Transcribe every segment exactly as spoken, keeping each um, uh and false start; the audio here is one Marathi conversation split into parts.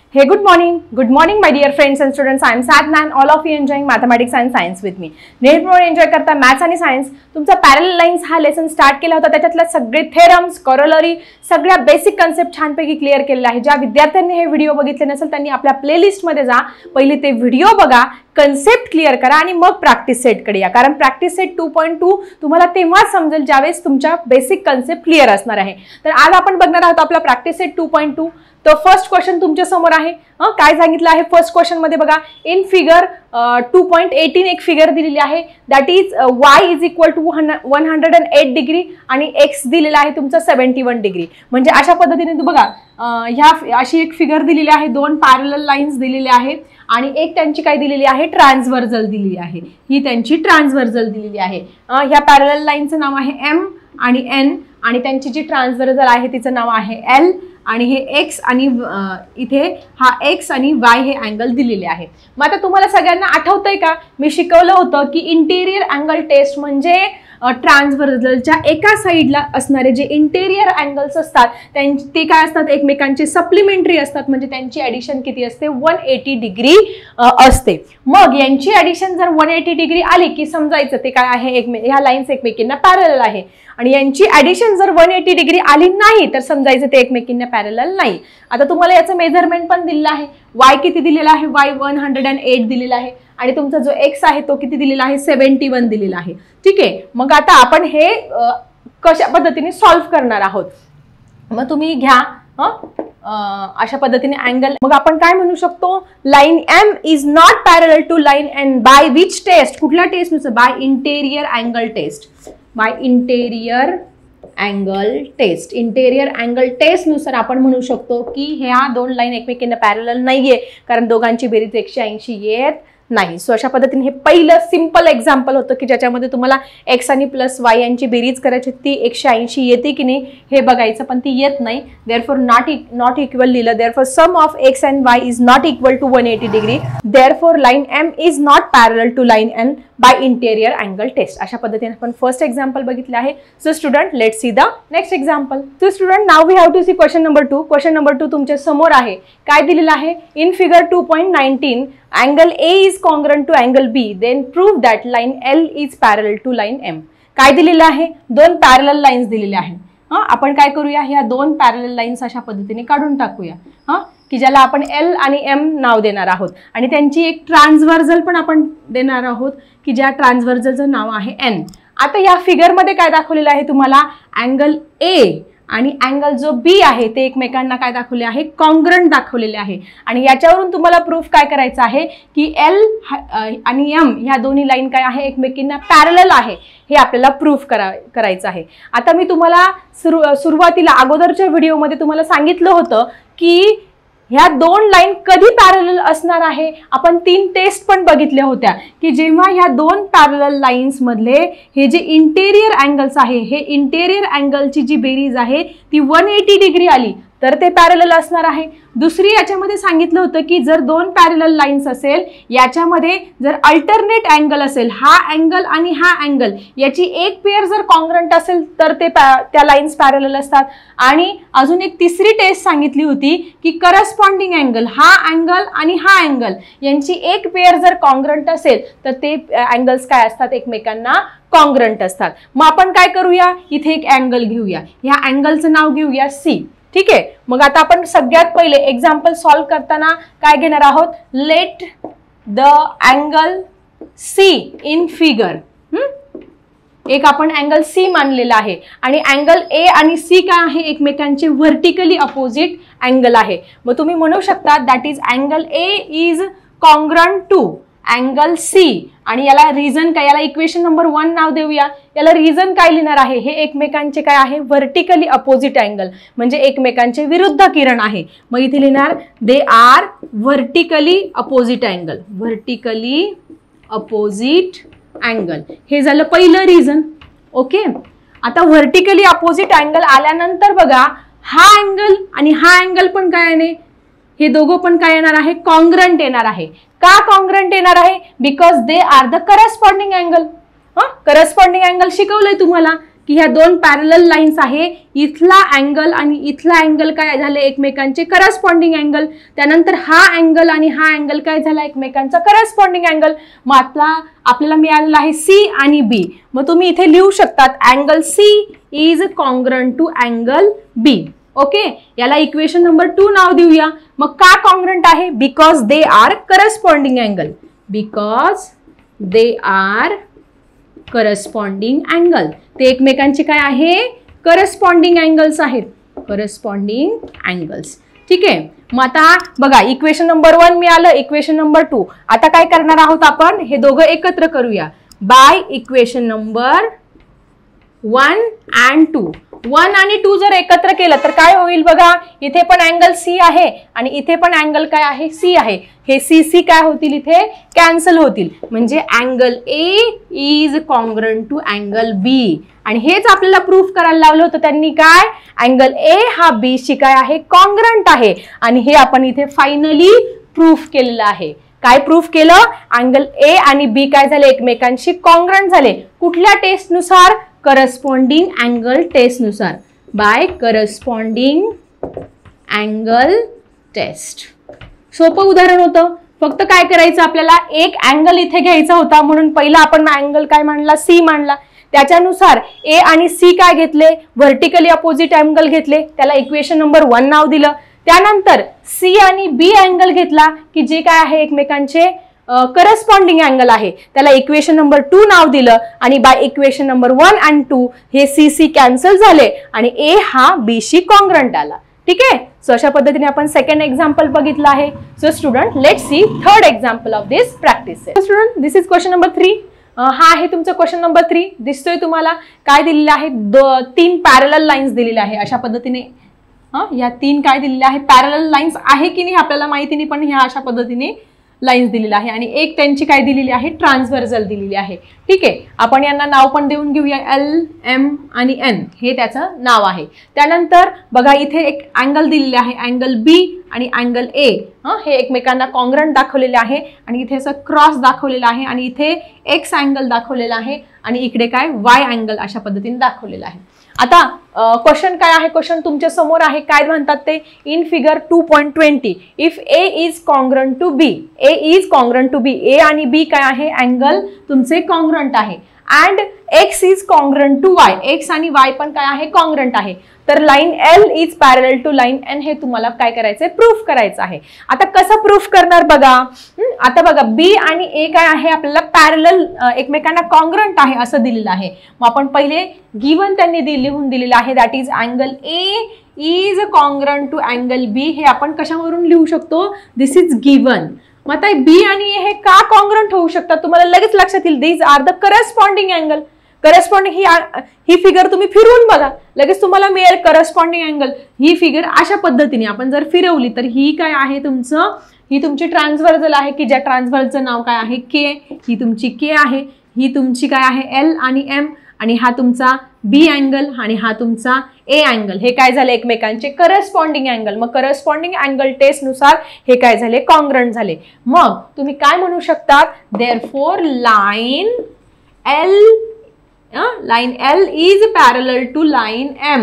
Hey, good morning. Good morning, my dear friends and students. I am Sadna and all of you enjoying mathematics and science with me. नेहमी एन्जॉय करता मॅथ्स आणि सायन्स. तुमचा पॅरलल लाईन्स हा लेसन स्टार्ट केला होता. त्याच्यातले सगळे थेरम्स, कॉरोलरी, सगळ्या बेसिक कन्सेप्ट छानपैकी क्लिअर केलेले आहे. ज्या विद्यार्थ्यांनी हे व्हिडिओ बघितले नसेल त्यांनी आपल्या प्लेलिस्ट मध्ये जा, पहिले ते व्हिडिओ बघा, कन्सेप्ट क्लिअर करा आणि मग प्रॅक्टिस सेट कडे या. कारण practice set two point two तुम्हाला तेव्हाच समजेल ज्यावेळेस तुमच्या बेसिक कन्सेप्ट क्लिअर असणार आहे. तर आज आपण बघणार आहोत आपला practice set two point two. तो फर्स्ट क्वेश्चन तुमच्या समोर आहे. काय सांगितलं आहे फर्स्ट क्वेश्चन मध्ये बघा. In figure two point eighteen एक फिगर दिलेली आहे. That is Y is equal to one hundred and eight degree आणि एक्स दिलेला आहे तुमचा सेव्हन्टी वन डिग्री. म्हणजे अशा पद्धतीने तू बघा ह्या अशी एक फिगर दिलेली आहे. दोन पॅरलल लाईन्स दिलेल्या आहेत आणि एक त्यांची काय दिलेली आहे, ट्रान्सव्हर्जल दिलेली आहे. ही त्यांची ट्रान्सव्हर्जल दिलेली आहे. ह्या पॅरलल लाईनचं नाव आहे एम आणि एन आणि त्यांची जी ट्रान्सव्हर्जल आहे तिचं नाव आहे एल आणि हे एक्स आणि इथे हा एक्स आणि वाय हे अँगल दिलेले आहे. मग आता तुम्हाला सगळ्यांना आठवतंय का मी शिकवलं होतं की इंटेरियर अँगल टेस्ट म्हणजे ट्रान्सव्हर्जलच्या एका साईडला असणारे जे इंटेरियर अँगल्स असतात ते काय असतात, एकमेकांचे सप्लिमेंटरी असतात. म्हणजे त्यांची ऍडिशन किती असते, वन एटी डिग्री असते. मग यांची ऍडिशन जर वन एटी डिग्री आली की समजायचं ते काय आहे, एक ह्या लाईन्स एकमेकींना पॅरलल आहे. आणि यांची ऍडिशन जर वन एटी डिग्री आली नाही तर समजायचं ते एकमेकींना पॅरलल नाही. आता तुम्हाला याचं मेजरमेंट पण दिलेलं आहे. वाय किती दिलेला आहे, Y one hundred and eight दिलेला आहे आणि तुमचा जो एक्स आहे तो किती दिलेला आहे, सेव्हन्टी वन दिलेला आहे. ठीक आहे. मग आता आपण हे कशा पद्धतीने सॉल्व्ह करणार आहोत. मग तुम्ही घ्या अशा पद्धतीने अँगल. मग आपण काय म्हणू शकतो, line M is not parallel to line N by which test. कुठल्या टेस्ट नुसार, by interior angle test. By interior angle test. Interior angle test नुसार आपण म्हणू शकतो की ह्या दोन लाईन एकमेकींना पॅरलल नाहीये कारण दोघांची बेरीज एकशे ऐंशी येत नाही. सो अशा पद्धतीने हे पहिलं सिंपल एक्झाम्पल होतं की ज्याच्यामध्ये तुम्हाला एक्स आणि प्लस वाय यांची बेरीज करायची, ती एकशे ऐंशी येते की नाही हे बघायचं, पण ती येत नाही. देअरफॉर नॉट नॉट इक्वल लिहिलं. Therefore sum of X and Y is not equal to one eighty degree. Therefore line M is not parallel to line N by interior angle test. अशा पद्धतीने आपण फर्स्ट एक्झाम्पल बघितले आहे. So student let see the next example. So student now we have to see question number two. Question number two तुमच्या समोर आहे. काय दिलेलं आहे, in figure two point nineteen angle A is congruent to angle B, then prove that line L is parallel to line M. काय दिलेलं आहे, दोन पॅरलल लाईन्स दिलेले आहेत. हा आपण काय करूया, ह्या दोन पॅरलल लाईन्स अशा पद्धतीने काढून टाकूया हा की ज्याला आपण L आणि M नाव देणार आहोत आणि त्यांची एक ट्रान्सव्हर्जल पण आपण देणार आहोत की ज्या ट्रान्सव्हर्जलचं नाव आहे N. आता या फिगर मध्ये काय दाखवलेलं आहे तुम्हाला, अँगल A आणि अँगल जो बी आहे ते एकमेकांना काय दाखवले आहे, कॉन्ग्रंट दाखवलेले आहे. आणि याच्यावरून तुम्हाला प्रूफ काय करायचं आहे की एल आणि एम ह्या दोन्ही लाईन काय आहे, एकमेकींना पॅरलल आहे हे आपल्याला प्रूफ करा करायचं आहे. आता मी तुम्हाला सुरु सुरुवातीला अगोदरच्या व्हिडिओमध्ये तुम्हाला सांगितलं होतं की ह्या दोन लाईन कधी पॅरलल असणार आहे. आपण तीन टेस्ट पण बघितल्या होत्या की जेव्हा ह्या दोन पॅरलल लाईन्स मधले हे जे इंटेरियर अँगल्स आहे, हे इंटेरियर अँगलची जी बेरीज आहे ती वन एटी डिग्री आली तर ते पॅरलल असणार आहे. दुसरी याच्यामध्ये सांगितलं होतं की जर दोन पॅरलल लाईन्स असेल याच्यामध्ये जर अल्टरनेट अँगल असेल, हा अँगल आणि हा अँगल याची एक पेअर जर कॉन्ग्रंट असेल तर ते त्या लाईन्स पॅरलल असतात. आणि अजून एक तिसरी टेस्ट सांगितली होती की करस्पॉन्डिंग अँगल, हा अँगल आणि हा अँगल यांची एक पेअर जर कॉन्ग्रंट असेल तर ते अँगल्स काय असतात, एकमेकांना कॉन्ग्रंट असतात. मग आपण काय करूया, इथे एक अँगल घेऊया, ह्या अँगलचं नाव घेऊया सी. ठीक आहे. मग आता आपण सगळ्यात पहिले एक्झाम्पल सॉल्व्ह करताना काय घेणार आहोत, let the angle C in figure. एक आपण अँगल सी मानलेला आहे आणि अँगल ए आणि सी काय आहे, एकमेकांचे व्हर्टिकली अपोजिट अँगल आहे. मग तुम्ही म्हणू शकता that is angle A is congruent to angle C. आणि याला रिझन काय, याला इक्वेशन नंबर वन नाव देऊया. याला रिझन काय लिहिणार आहे, हे एकमेकांचे काय आहे, व्हर्टिकली अपोजिट अँगल म्हणजे एकमेकांचे विरुद्ध किरण आहे. मग इथे लिहिणार they are vertically opposite angle. Vertically opposite angle हे झालं पहिलं रिझन. ओके. आता व्हर्टिकली अपोजिट अँगल आल्यानंतर बघा हा अँगल आणि हा अँगल पण काय आहे, हे दोघं पण काय येणार आहे, कॉन्ग्रंट येणार आहे. का कॉन्ग्रंट येणार आहे, because they are the corresponding angle. हा करस्पॉन्डिंग अँगल शिकवलंय तुम्हाला की ह्या दोन पॅरलल लाईन्स आहे, इथला अँगल आणि इथला अँगल काय झाले एकमेकांचे करस्पॉन्डिंग अँगल, त्यानंतर हा अँगल आणि हा अँगल काय झाला एकमेकांचा करस्पॉन्डिंग अँगल. मग आता आपल्याला मिळालेला आहे सी आणि बी. मग तुम्ही इथे लिहू शकतात angle C is congruent to angle B. Okay, याला इक्वेशन नंबर टू नाव देऊया. मग का कॉन्ग्रंट आहे? Because they are corresponding angle. Because they are corresponding angle. ते एकमेकांचे काय आहे? करस्पॉन्डिंग अँगल्स आहेत. Corresponding angles. ठीक आहे. मग आता बघा इक्वेशन नंबर वन मिळालं, इक्वेशन नंबर टू. आता काय करणार आहोत आपण? हे दोघं एकत्र करूया by equation number one and two. One आणि टू जर एकत्र केलं तर काय होईल बघा, इथे पण अँगल सी आहे आणि इथे पण अँगल काय आहे? सी आहे. हे सी सी काय होतील? इथे कॅन्सल होतील. म्हणजे angle A is congruent to angle B. आणि हेच आपल्याला प्रूफ करायला लावलं होतं त्यांनी. काय? अँगल ए हा बी शी काय आहे? कॉन्ग्रंट आहे. आणि हे आपण इथे फायनली प्रूफ केलेलं आहे. काय प्रूफ केलं? अँगल ए आणि बी काय झाले? एकमेकांशी कॉन्ग्रंट झाले. कुठल्या टेस्टनुसार? करस्पॉन्डिंग अँगल टेस्ट नुसार. By corresponding angle test. सोपं उदाहरण होतं. फक्त काय करायचं आपल्याला? एक अँगल इथे घ्यायचा होता म्हणून पहिला आपण अँगल काय मांडला? सी मांडला. त्याच्यानुसार ए आणि सी काय घेतले? व्हर्टिकली अपोजिट अँगल घेतले. त्याला इक्वेशन नंबर वन नाव दिलं. त्यानंतर सी आणि बी अँगल घेतला की जे काय आहे एकमेकांचे करस्पॉन्डिंग अँगल आहे. त्याला इक्वेशन नंबर टू नाव दिलं आणि by equation number one and two हे सी सी कॅन्सल झाले आणि ए हा बी शी कॉन्ग्रंट आला. ठीक आहे. सो अशा पद्धतीने आपण सेकंड एक्झाम्पल बघितलं आहे. So student let's see third example of this practice. Student this is question number three. हा आहे तुमचं क्वेश्चन नंबर थ्री. दिसतोय तुम्हाला काय दिलेलं आहे? तीन पॅरलल लाईन्स दिलेल्या आहे. अशा पद्धतीने हा या तीन काय दिलेल्या आहे? पॅरलल लाईन्स आहे की नाही आपल्याला माहिती नाही, पण ह्या अशा पद्धतीने लाईन्स दिलेला आहे आणि एक त्यांची काय दिलेली आहे? ट्रान्सव्हर्सल दिलेली आहे. ठीक आहे. आपण यांना नाव पण देऊन घेऊया. एल एम आणि एन हे त्याचं नाव आहे. त्यानंतर बघा इथे एक अँगल दिलेले आहे, अँगल बी आणि अँगल ए. हा हे एकमेकांना कॉन्ग्रंट दाखवलेले आहे आणि इथे असं क्रॉस दाखवलेला आहे आणि इथे एक्स अँगल दाखवलेला आहे आणि इकडे काय? वाय अँगल अशा पद्धतीने दाखवलेला आहे. आता क्वेश्चन काय आहे? क्वेश्चन तुमच्या समोर आहे. काय म्हणतात ते? In figure two point twenty if A is congruent to B. A is congruent to B. A आणि बी काय आहे? अँगल तुमचे कॉन्ग्रंट आहे. And X is congruent to Y. X आणि वाय पण काय आहे? कॉन्ग्रंट आहे. तर line L is parallel to line N हे तुम्हाला काय करायचंय? प्रूफ करायचं आहे. आता कसं प्रूफ करणार बघा. आता बघा बी आणि ए काय आहे? आपल्याला पॅरलल एकमेकांना कॉन्ग्रंट आहे असं दिलेलं आहे. मग आपण पहिले गिवन त्यांनी लिहून दिलेलं आहे. That is angle A is congruent to angle B. हे आपण कशावरून लिहू शकतो? This is given. मग आता बी आणि ए हे का कॉन्ग्रंट होऊ शकतात? तुम्हाला लगेच लक्षात येईल. These are the corresponding angle. Corresponding ही ही फिगर तुम्ही फिरवून बघा, लगेच तुम्हाला मिळेल करस्पॉन्डिंग अँगल. ही फिगर अशा पद्धतीने आपण जर फिरवली तर ही काय आहे? तुमचं ही तुमची ट्रान्सव्हर्सल आहे की ज्या ट्रान्सव्हर्सलचं नाव काय आहे? के. ही तुमची के आहे. ही तुमची काय आहे? एल आणि एम. आणि हा तुमचा बी अँगल आणि हा तुमचा ए अँगल. हे काय झाले? एकमेकांचे करस्पॉन्डिंग अँगल. मग करस्पॉन्डिंग अँगल टेस्ट नुसार हे काय झाले? कॉन्ग्रंट झाले. मग तुम्ही काय म्हणू शकतात? Therefore line L line L is parallel to line M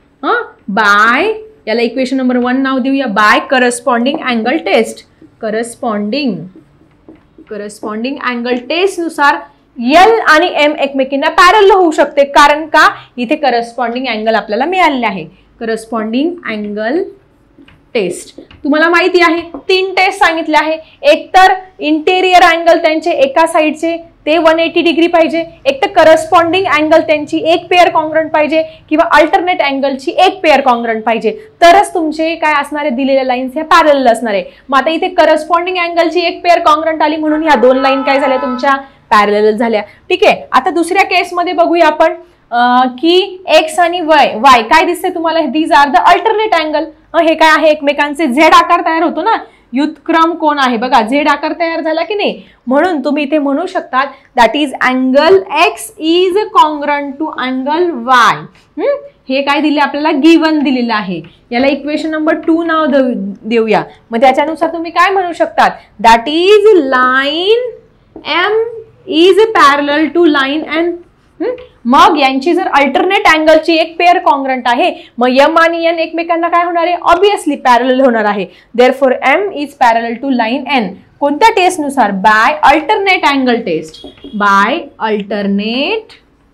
by, याला इक्वेशन नंबर वन नाव देऊया, by corresponding angle test. Corresponding corresponding angle test नुसार एल आणि एम एकमेकींना पॅरल होऊ शकते. कारण का? इथे करस्पॉन्डिंग अँगल आपल्याला मिळालेले आहे. करस्पॉन्डिंग अँगल टेस्ट तुम्हाला माहिती आहे. तीन टेस्ट सांगितले आहे. एक तर इंटेरियर अँगल त्यांचे एका साइडचे ते वन एटी डिग्री पाहिजे, एक तर करस्पॉन्डिंग अँगल त्यांची एक पेअर कॉन्ग्रंट पाहिजे किंवा अल्टरनेट अँगलची एक पेअर कॉन्ग्रंट पाहिजे, तरच तुमचे काय असणारे दिलेल्या लाईन्स ह्या पॅरलल असणार आहे. मग आता इथे करस्पॉन्डिंग अँगलची एक पेअर कॉन्ग्रंट आली म्हणून ह्या दोन लाईन काय झाल्या? तुमच्या पॅरलल झाल्या. ठीक आहे. आता दुसऱ्या केसमध्ये बघूया आपण की एक्स आणि वाय वाय काय दिसते तुम्हाला? These are the alternate angle. हे काय आहे? एकमेकांचे झेड आकार तयार होतो ना, युत्क्रम कोण आहे बघा, झेड आकार तयार झाला की नाही. म्हणून तुम्ही इथे म्हणू शकतात that is angle X is congruent to angle Y. हे काय दिले आपल्याला? गिवन दिलेलं आहे. याला इक्वेशन नंबर टू नाव देऊया. मग त्याच्यानुसार तुम्ही काय म्हणू शकतात? That is line M is parallel to line N. मग यांची जर अल्टरनेट अँगलची एक पेअर कॉन्ग्रंट आहे, मग एम आणि एन एकमेकांना काय होणार आहे, ऑब्विसली पॅरलल होणार आहे. Therefore M is parallel to line N. कोणत्या टेस्टनुसार? By alternate angle test. By alternate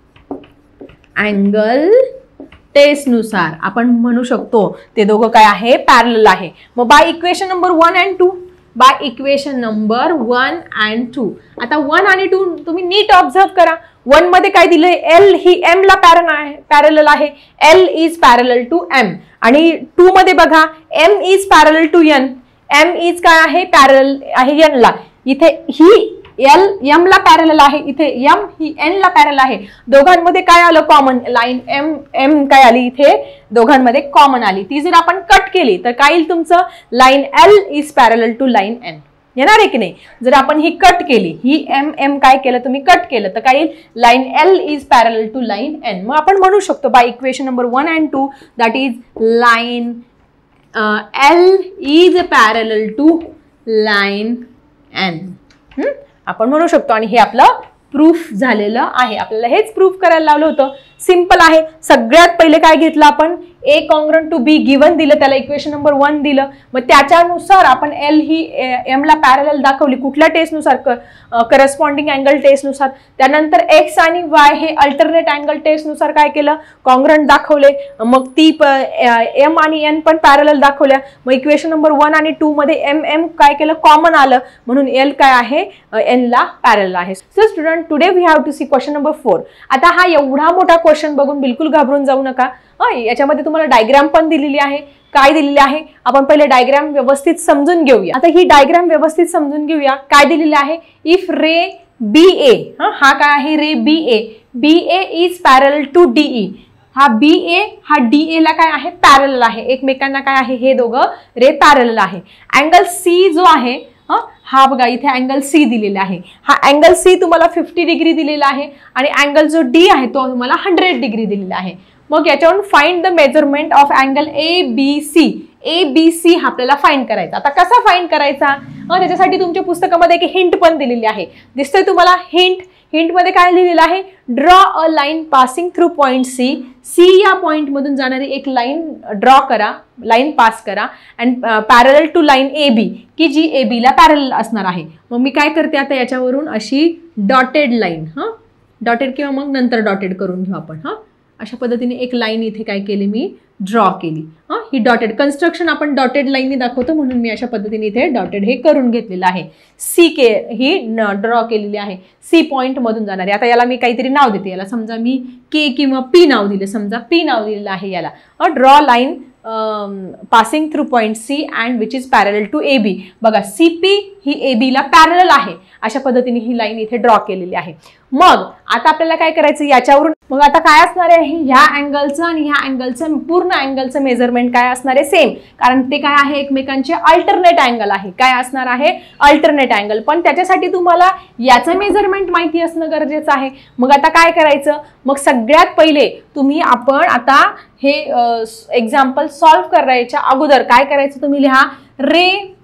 angle टेस्टनुसार आपण म्हणू शकतो ते दोघं काय आहे, पॅरलल आहे. मग by equation number one and two, by equation number one and two. आता वन आणि टू तुम्ही नीट ऑब्झर्व करा. वन मध्ये काय दिलंय, एल ही एम ला पॅरल आहे, पॅरलल आहे. L is parallel to M. आणि टू मध्ये बघा, M is parallel to N. M is काय आहे, पॅरलल आहे एन ला. इथे ही एल एम ला पॅरलल आहे, इथे एम ही एन ला पॅरलल आहे. दोघांमध्ये काय आलं, कॉमन. लाईन एम एम काय आली, इथे दोघांमध्ये कॉमन आली. ती जर आपण कट केली तर काय येईल तुमचं, line L is parallel to line N. येणार आहे की नाही? जर आपण ही कट केली, ही एम एम काय केलं तुम्ही, कट केलं, तर काय येईल, line L is parallel to line N. मग आपण म्हणू शकतो by equation number one and two that is line L is parallel to line N. आपण म्हणू शकतो. आणि हे आपलं प्रूफ झालेलं आहे. आपल्याला हेच प्रूफ करायला लावलं होतं. सिंपल आहे. सगळ्यात पहिले काय घेतलं आपण, A congruent to B given दिलं, त्याला इक्वेशन नंबर वन दिलं. मग त्याच्यानुसार आपण एल ही एम ला पॅरलल दाखवली. कुठल्या टेस्टनुसार, करस्पॉन्डिंग अँगल टेस्टनुसार. त्यानंतर एक्स आणि वाय हे अल्टरनेट अँगल टेस्टनुसार काय केलं, कॉन्ग्रंट दाखवले. मग ती एम आणि एन पण पॅरलल दाखवल्या. मग इक्वेशन नंबर वन आणि टू मध्ये एम एम काय केलं, कॉमन आलं, म्हणून एल काय आहे, एन ला पॅरलल आहे. So student, today we have to see question number four. आता हा एवढा मोठा क्वेश्चन बघून बिलकुल घाबरून जाऊ नका. याच्यामध्ये तुम्हाला डायग्राम पण दिलेली आहे. काय दिलेली आहे, आपण पहिले डायग्राम व्यवस्थित समजून घेऊया. आता ही डायग्राम व्यवस्थित समजून घेऊया. काय दिलेलं आहे, इफ रे बी ए, हा काय आहे, ray B A. B A is parallel to D E. हा बी ए हा डी ए ला काय आहे, पॅरलल आहे. एकमेकांना काय आहे, हे दोघं रे पॅरलल आहे. अँगल सी जो आहे, हा बघा इथे अँगल सी दिलेला आहे. हा अँगल सी तुम्हाला फिफ्टी डिग्री दिलेला आहे. आणि अँगल जो डी आहे तो तुम्हाला हंड्रेड डिग्री दिलेला आहे. मग याच्यावरून find the measurement of angle A B C. A B C हा आपल्याला फाइंड करायचा. आता कसा फाइंड करायचा, त्याच्यासाठी तुमच्या पुस्तकामध्ये एक हिंट पण दिलेली आहे. दिसतंय तुम्हाला हिंट. हिंट मध्ये काय लिहिलेलं आहे, draw a line passing through point C. C या पॉइंट मधून जाणारी एक लाईन ड्रॉ करा, लाईन पास करा. And parallel to line A B, की जी ए बी ला पॅरलल असणार आहे. मग मी काय करते आता, याच्यावरून अशी डॉटेड लाईन, हा डॉटेड किंवा मग नंतर डॉटेड करून घेऊ आपण. हा अशा पद्धतीने एक लाईन इथे काय केली, मी ड्रॉ केली. हा ही डॉटेड कन्स्ट्रक्शन आपण डॉटेड लाईनने दाखवतो, म्हणून मी अशा पद्धतीने इथे डॉटेड हे करून घेतलेलं आहे. सी के ही ड्रॉ केलेली आहे. सी पॉइंट मधून जाणारे. आता याला मी काहीतरी नाव देते. याला समजा मी के किंवा पी नाव दिलं. समजा पी नाव दिलेलं आहे याला. Draw line passing through point C and which is parallel to A B. बघा C P he A B ला पॅरलल आहे. अशा पद्धतीने ही लाईन इथे ड्रॉ केलेली आहे. मग आता आपल्याला काय करायचं, याच्यावरून मग आता काय असणार आहे, ह्या अँगलचं आणि ह्या अँगलचं पूर्ण अँगलचं मेजरमेंट काय असणार आहे, सेम. कारण ते काय आहे, एकमेकांचे अल्टरनेट अँगल आहे. काय असणार आहे, अल्टरनेट अँगल. पण त्याच्यासाठी तुम्हाला याचं मेजरमेंट माहिती असणं गरजेचं आहे. मग आता काय करायचं, मग सगळ्यात पहिले तुम्ही आपण आता हे एक्झाम्पल सॉल्व्ह करायच्या अगोदर काय करायचं, तुम्ही लिहा रे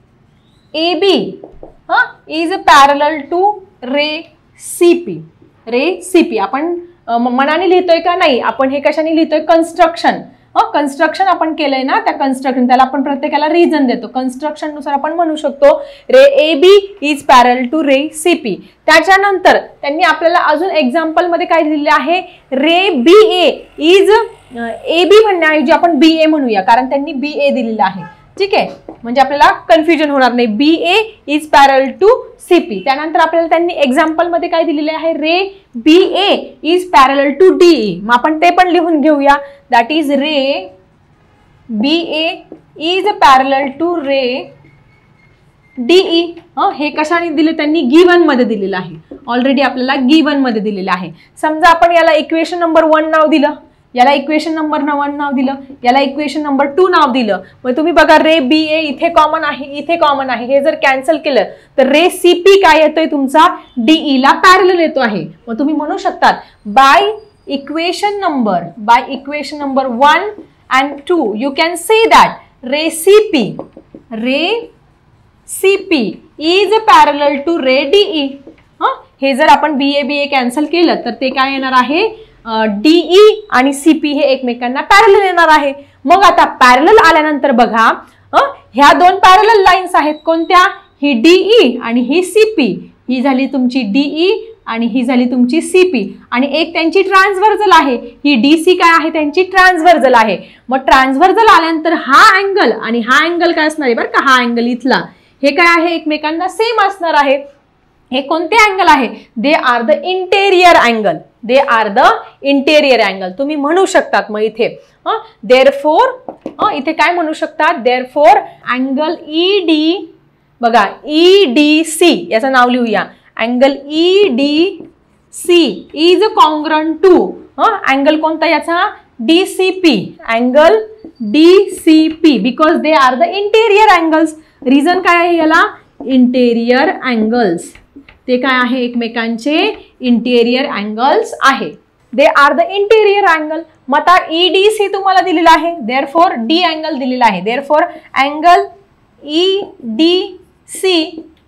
ए बी हा is parallel to ray C P. Ray C P आपण मनाने लिहितोय का नाही, आपण हे कशाने लिहितोय, कन्स्ट्रक्शन. कन्स्ट्रक्शन आपण केलंय ना, त्या कन्स्ट्रक्शन त्याला आपण प्रत्येकाला रिझन देतो. कन्स्ट्रक्शन नुसार आपण म्हणू शकतो ray A B is parallel to ray C P. त्याच्यानंतर त्यांनी आपल्याला अजून एक्झाम्पल मध्ये काय दिलेले आहे, ray B A is A B म्हणण्याऐवजी आपण बी ए म्हणूया, कारण त्यांनी बी ए दिलेलं आहे. ठीक आहे, म्हणजे आपल्याला कन्फ्युजन होणार नाही. B A is parallel to C P. त्यानंतर आपल्याला त्यांनी एक्झाम्पल मध्ये काय दिलेले आहे, ray B A is parallel to DE. मग आपण ते पण लिहून घेऊया. That is ray B A is parallel to ray DE. हे कशाने दिले, त्यांनी गिवन मध्ये दिलेलं आहे. ऑलरेडी आपल्याला गिवन मध्ये दिलेलं आहे. समजा आपण याला इक्वेशन नंबर वन नाव दिलं, याला इक्वेशन नंबर वन नाव दिलं, याला इक्वेशन नंबर टू नाव दिलं. मग तुम्ही बघा रे बी ए इथे कॉमन आहे, इथे कॉमन आहे. हे जर कॅन्सल केलं तर रे सी पी काय येतोय तुमचा, डीई ला पॅरलल येतो आहे. मग तुम्ही म्हणू शकतात by equation number by equation number one and two you can say that ray C P ray C P is parallel to ray DE. हा हे जर आपण बी ए बी ए कॅन्सल केलं तर ते काय येणार आहे, डीई आणि सीपी हे एकमेकांना पॅरलल येणार आहे. मग आता पॅरलल आल्यानंतर बघा ह्या दोन पॅरलल लाईन्स आहेत कोणत्या, ही डीई आणि ही सीपी. ही झाली तुमची डीई आणि ही झाली तुमची सीपी आणि एक त्यांची ट्रान्सव्हर्जल आहे, ही डीसी काय आहे त्यांची ट्रान्सव्हर्जल आहे. मग ट्रान्सव्हर्जल आल्यानंतर हा अँगल आणि हा अँगल काय असणार आहे बरं का, हा अँगल इथला हे काय आहे एकमेकांना सेम असणार आहे. हे कोणते अँगल आहे, they are the interior angle, they are the interior angle तुम्ही म्हणू शकतात. मग इथे देअरफॉर इथे काय म्हणू शकतात, देअरफॉर अँगल ई डी बघा ई डी सी याचं नाव लिहूया. Angle E D C is congruent to angle कोणता याचा, D C P, angle D C P because they are the interior angles. Reason काय आहे याला, इंटेरियर अँगल्स, ते काय आहे एकमेकांचे इंटेरियर अँगल्स आहे. They are the interior angle. मग आता ई डी सी तुम्हाला दिलेला आहे, देअरफॉर डी अँगल दिलेला आहे, therefore angle E D C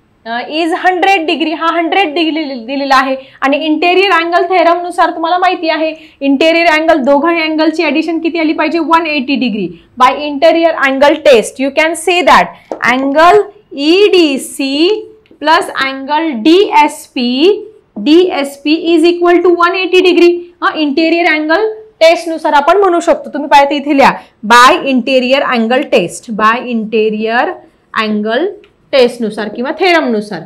is hundred degree, हा हंड्रेड डिग्री दिलेला आहे. आणि इंटेरियर अँगल थेरम नुसार तुम्हाला माहिती आहे इंटेरियर अँगल दोघा अँगलची ऍडिशन किती आली पाहिजे, one eighty degree. By interior angle test you can say that angle E D C plus angle D S P, D S P is equal to one eighty degree. Interior angle test नुसार आपण म्हणू शकतो. तुम्ही पाहिजे इथे लिहा by interior angle test, by interior angle test नुसार किंवा थेरम नुसार.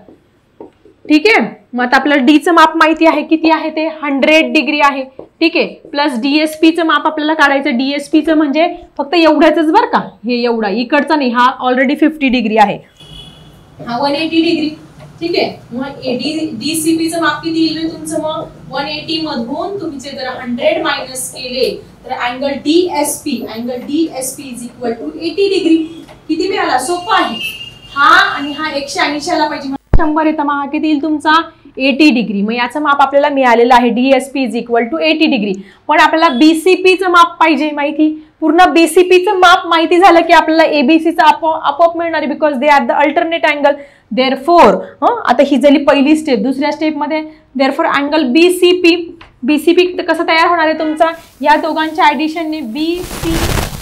ठीक आहे. मग आता आपल्याला डीचं माप माहिती आहे किती आहे ते हंड्रेड डिग्री आहे. ठीक आहे. प्लस डीएसपीचं माप आपल्याला काढायचं. डीएसपीचं म्हणजे फक्त एवढ्याच बरं का, हे एवढा इकडचा नाही, हा ऑलरेडी फिफ्टी डिग्री आहे, हा वन एटी डिग्री. ठीक आहे. मग डीसीपीचं माप किती येईल तुमचं, मग वन एटी मधून तुम्ही जर हंड्रेड मायनस केले तर angle DSP, angle DSP is equal to eighty degree. किती मिळाला, सोपं आहे. हा आणि हा एकशे ऐंशी आला पाहिजे, शंभर येतं. मग हा किती येईल तुमचा एटी डिग्री. मग याचं माप आपल्याला मिळालेलं आहे DSP is equal to eighty degree. पण आपल्याला बीसीपीचं माप पाहिजे माहिती, पूर्ण बीसीपीचं माप माहिती झालं की आपल्याला एबीसीचं आपोआप मिळणार आहे because they are the alternate angle. Therefore आता ही झाली पहिली स्टेप. दुसऱ्या स्टेपमध्ये देअरफॉर अँगल बीसीपी, बीसीपी कसं तयार होणार आहे तुमचा, या दोघांच्या ऍडिशनने BC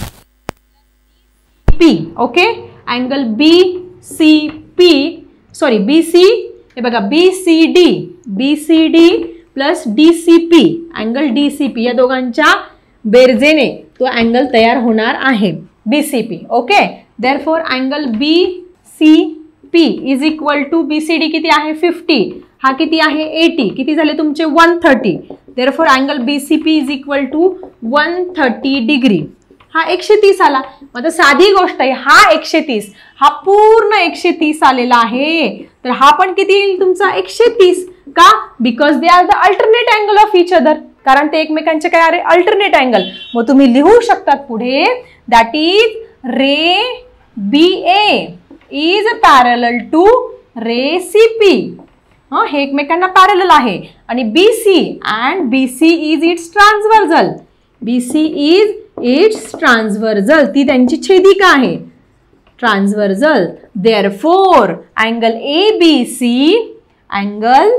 P. Okay. Angle B C P sorry B C हे बघा B C D, B C D plus D C P, angle D C P या दोघांच्या बेरजेने तो अँगल तयार होणार आहे B C P. Okay. Therefore angle B C P is equal to B C D किती आहे फिफ्टी, हा किती आहे एटी, किती झाले तुमचे one thirty. Therefore angle B C P is equal to one thirty degree. हा एकशे तीस आला. मग साधी गोष्ट आहे, हा एकशे तीस हा पूर्ण एकशे तीस आलेला आहे, तर हा पण किती येईल तुमचा एकशे तीस. का, because they are the alternate angle of each other, कारण ते एकमेकांचे काय आहे अल्टरनेट अँगल. मग तुम्ही लिहू शकतात पुढे that is ray B A is parallel to ray C P. हा, हे एकमेकांना पॅरलल आहे. आणि B C and B C is its transversal, B C is its transversal, ती त्यांची छेदिका आहे transversal. Therefore angle A B C, angle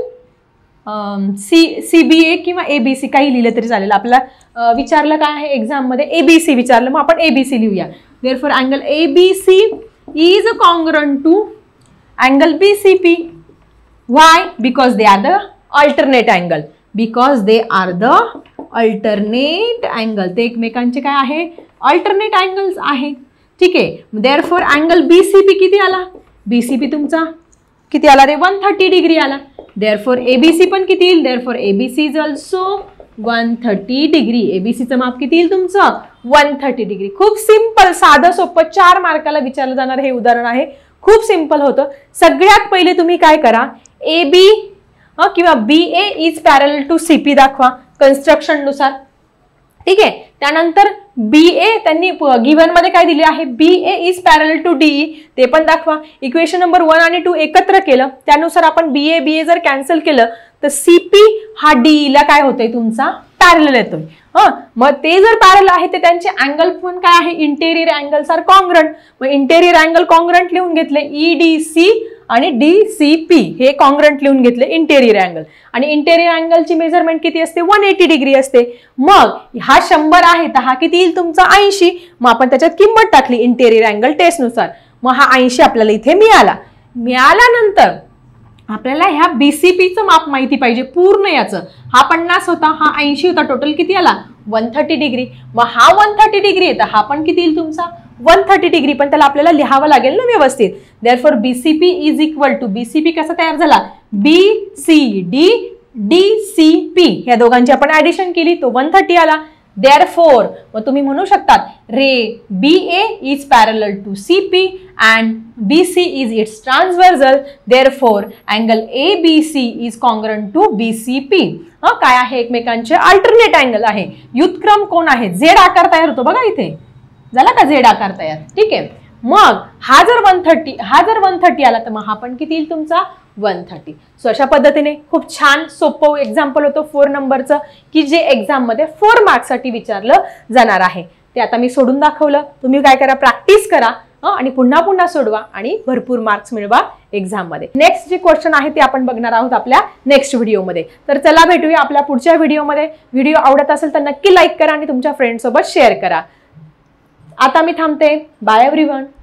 C C B A किंवा ए बी सी काही लिहिलं तरी चालेल. आपल्याला विचारलं काय आहे एक्झाममध्ये, ए बी सी विचारलं, मग आपण ए बी सी लिहूया. Therefore angle A B C is congruent to angle B C P. Why, because they are the alternate angle, because they are the alternate angle, ते एकमेकांचे काय आहे अल्टरनेट अँगल्स आहे. ठीक आहे. देअरफॉर अँगल बीसीपी किती आला, बीसीपी तुमचा किती आला रे वन थर्टी डिग्री आला. देअरफॉर एबीसी पण किती येईल, therefore ABC is also one thirty degree. एबीसीचं माप किती येईल तुमचं वन थर्टी डिग्री. खूप सिंपल, साधं सोपं, चार मार्काला विचारलं जाणार हे उदाहरण आहे. खूप सिंपल होतं. सगळ्यात पहिले तुम्ही काय करा, ए बी किंवा B A is parallel to CP दाखवा कन्स्ट्रक्शन नुसार. ठीक आहे. त्यानंतर बी ए त्यांनी गिव्हन मध्ये काय दिले आहे, B A is parallel to DE, ते पण दाखवा. इक्वेशन नंबर वन आणि टू एकत्र केलं त्यानुसार आपण बी ए बी ए जर कॅन्सल केलं तर सीपी हा डीई ला काय होतंय तुमचा पॅरलल येतोय. हा, मग ते जर पॅरलल आहे ते त्यांचे अँगल पण काय आहे इंटेरियर अँगल्स आर कॉन्ग्रंट. मग इंटेरियर अँगल कॉन्ग्रंट लिहून घेतले ई डी सी आणि डी सी पी हे कॉन्ग्रंट लिहून घेतले इंटेरियर अँगल. आणि इंटेरियर अँगलची मेजरमेंट किती असते? वन एटी डिग्री असते. मग हा शंभर आहे तर हा किती येईल तुमचा? ऐंशी. मग आपण त्याच्यात किंमत टाकली इंटेरियर अँगल टेस्टनुसार. मग हा ऐंशी आपल्याला इथे मिळाला. मिळाल्यानंतर आपल्याला ह्या बीसीपीचं माप माहिती पाहिजे पूर्ण याचं. हा पन्नास होता, हा ऐंशी होता, टोटल किती आला? One thirty degree. मग हा वन थर्टी डिग्री आहे तर हा पण किती येईल तुमचा? One thirty degree. पण त्याला आपल्याला लिहावं लागेल ना व्यवस्थित. Therefore BCP is equal to, BCP कसा तयार झाला? B C D D C P ह्या दोघांची आपण ऍडिशन केली तो वन थर्टी आला. देअरफॉर मग तुम्ही म्हणू शकतात ray B A is parallel to C P and B C is its transversal. Therefore angle A B C is congruent to B C P. हा काय आहे? एकमेकांचे अल्टरनेट अँगल आहे. युद्धक्रम कोण आहे? झेड आकार तयार होतो बघा इथे. झाला का झेड आकार तयार? ठीक आहे. मग हा जर वन थर्टी हा जर वन थर्टी आला तर मग हा पण किती येईल तुमचा? One thirty. सो अशा पद्धतीने खूप छान सोपं एक्झाम्पल होतं फोर नंबरचं की जे एक्झाम मध्ये फोर मार्क्ससाठी विचारलं जाणार आहे. ते आता मी सोडून दाखवलं. तुम्ही काय करा? प्रॅक्टिस करा आणि पुन्हा पुन्हा सोडवा आणि भरपूर मार्क्स मिळवा एक्झाम मध्ये. नेक्स्ट जे क्वेश्चन आहे ते आपण बघणार आहोत आपल्या नेक्स्ट व्हिडिओमध्ये. तर चला भेटूया आपल्या पुढच्या व्हिडिओमध्ये. व्हिडिओ आवडत असेल तर नक्की लाईक करा आणि तुमच्या फ्रेंड सोबत शेअर करा. आता मी थांबते. Bye everyone.